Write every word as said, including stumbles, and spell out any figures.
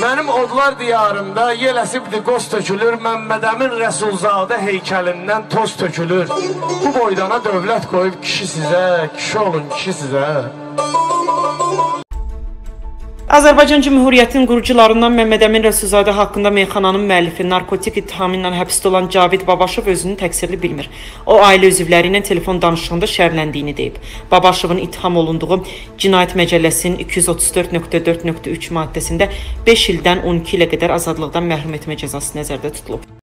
Mənim odlar diyarımda yel əsibdir, qoz tökülür, Məmmədəmin Rəsulzadə heykəlindən toz tökülür. Bu boydana dövlət qoyub kişi sizə, kişi olun kişi sizə. Azərbaycan Cümhuriyyətinin qurucularından Məmmədəmin Rəsulzadə haqqında meyxananın müəllifi narkotik ittihamı ilə həbsdə olan Cavid Babaşov özünü təqsirli bilmir. O, ailə üzvləri ilə telefon danışığında şərləndiyini deyib. Babaşovun ittiham olunduğu Cinayət Məcəlləsinin iki yüz otuz dörd nöqtə dörd nöqtə üç maddəsində beş ildən on iki ilə qədər azadlıqdan məhrum etmə cəzası nəzərdə tutulub.